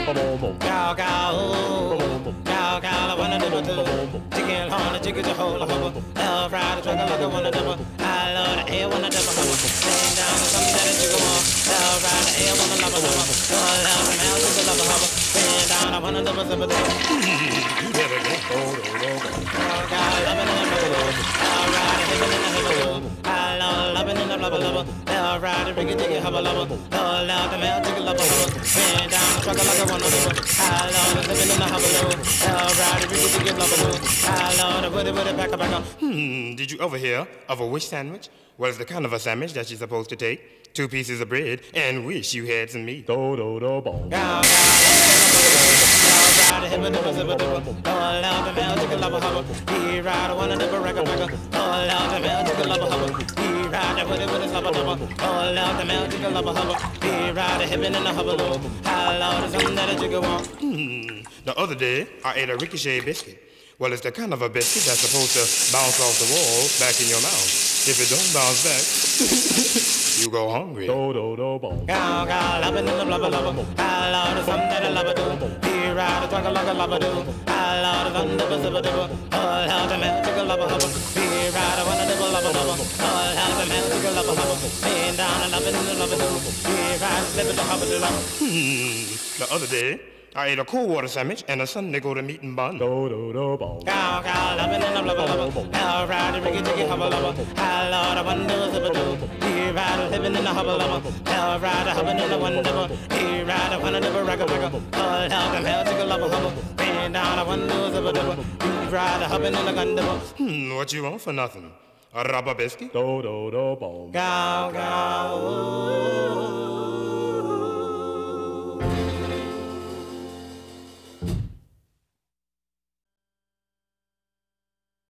Cow, cow, ooh. Cow, cow, I wanna do too. Chicken horn, a chicken, a whole hubba. Love ride, a truck, like I wanna double. I love the air, wanna double hubba. Laying down to something that a chicken want. Love ride, the air, wanna love a hubba. Love loud, the mouth, chicken, love a hubba. Laying down, I wanna double, double, double. You better go. Cow, cow, loving in the rubber. Love ride, living in the hubba. I love loving in the rubber, lubber. Love ride, the ricky, chicken, hubba, lubber. Love loud, the mouth, chicken, love a hubba. Laying down, the truck, like I wanna double. I love the living in the hubba, lubber. Love ride, the ricky, chicken, love a hubba. I love the woody, back up. Did you ever hear of a wish sandwich? Well, it's the kind of a sandwich that you're supposed to take 2 pieces of bread and wish you had some meat. The other day, I ate a ricochet biscuit. Well, it's the kind of a biscuit that's supposed to bounce off the wall back in your mouth. If it don't bounce back, you go hungry. Cow, cow, loving in the blubber, blubber. I love the something that I love do. He ride a trucker like a lover do. I love the thunder, zipper, dipper. All how the magic a lover, hubber. He ride a one of the lover, lover. All how the magic a lover, hubber. Laying down and loving in the lover do. He ride a slipper, the hubber, the lover. The other day, I ate a cold water sandwich and a Sunday go to meat and bun. Cow, cow, loving in the blubber, blubber. Now ride a ricky, chicky, hubber, lover. I love the one do, zipper, do. He ride a living in the hubber, lover. Now ride a hubbing in the one double. He ride a one of the ragga, ragga. All how the magic a lover, hubber. Laying down a one do, zipper, do. He ride a hubbing in the gun double. What you want for nothing? A rubber biscuit? Cow, cow, ooh.